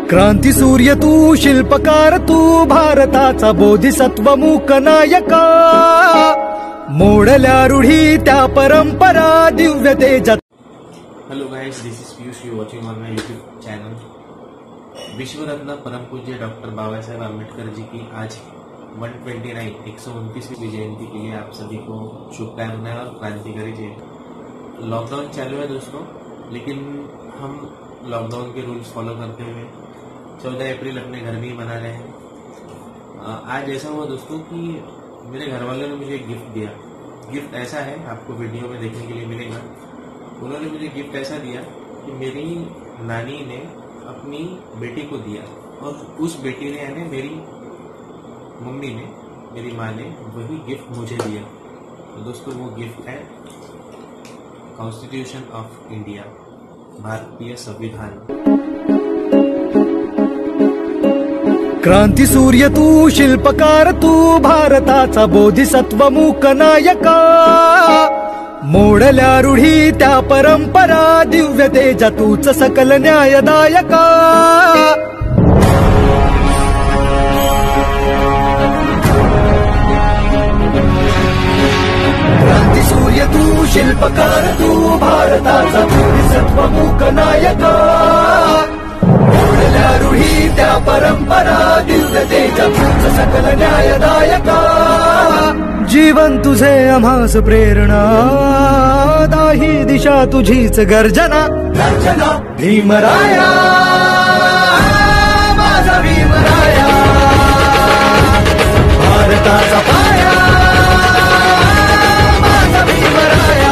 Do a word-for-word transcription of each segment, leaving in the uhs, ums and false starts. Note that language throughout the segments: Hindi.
क्रांती सूर्य तू, शिल्पकार तू, भारताचा बोधिसत्व मूक नायका. मोडल्या रूढी त्या परंपरा दिव्य तेजात. Hello guys, this is Piyush. You watching on my YouTube channel. विश्वरत्न परम पूज्य डॉक्टर बाबा साहेब आम्बेडकर जी की आज एक सौ उनतीस एक सौ उनतीसवीं जयंती के लिए आप सभी को शुभकामनाएं और क्रांतिकारी जयंती. लॉकडाउन चालू है दोस्तों, लेकिन हम लॉकडाउन के रूल्स फॉलो करते हुए चौदह अप्रैल अपने घर में ही मना रहे हैं. आज ऐसा हुआ दोस्तों कि मेरे घर वालों ने मुझे एक गिफ्ट दिया. गिफ्ट ऐसा है, आपको वीडियो में देखने के लिए मिलेगा. उन्होंने मुझे गिफ्ट ऐसा दिया कि मेरी नानी ने अपनी बेटी को दिया, और उस बेटी ने यानी मेरी मम्मी ने, मेरी माँ ने वही गिफ्ट मुझे दिया. तो दोस्तों वो गिफ्ट है कॉन्स्टिट्यूशन ऑफ इंडिया, भारतीय संविधान. क्रांती सूर्य तू, शिल्पकार तू, भारताचा बोधिसत्व मूक नायका. मोडल्या रूढी त्या परंपरा दिव्य तेजा तूच सकल न्यायदायका. क्रांती सूर्य तू, शिल्पकार तू, भारताचा बोधिसत्व मूक नायका. मोडल्या रूढी त्या परंपरा दिव्य तेजा तूच सकल न्यायदायका. जीवन तुझे आम्हास प्रेरणा, दाही दिशा तुझीच गर्जना. गर्जना भीमराया, माझा भीमराया, भारताचा पाया, माझा भीमराया,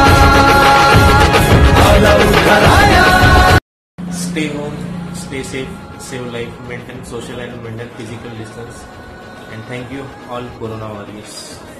आला उद्धाराया. Stay home, stay safe, save life, maintain social and mental physical distance, and thank you all Corona warriors.